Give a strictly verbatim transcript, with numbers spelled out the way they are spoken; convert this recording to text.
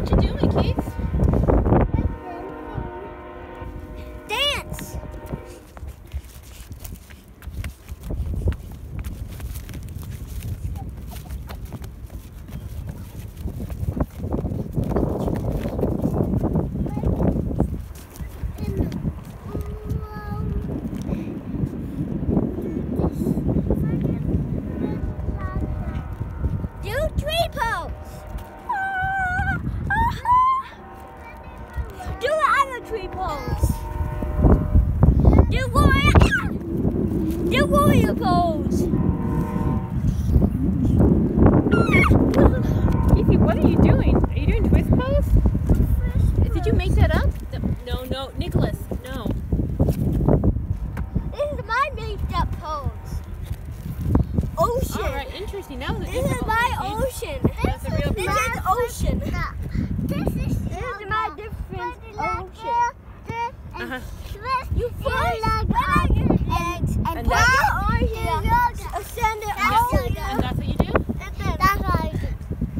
What you doing, Keith? Dance! Do tree pose! Do other tree pose! Do warrior! Do warrior pose! Keithy, what are you doing? Are you doing twist pose? Did you make that up? No, no, Nicholas, no. This is my made up pose. Ocean. All right, interesting. That was a This is difficult my one, Keith. ocean. That's a real This problem. is ocean. This is This is my different ocean. Uh-huh. You first like eggs and And now that- ocean.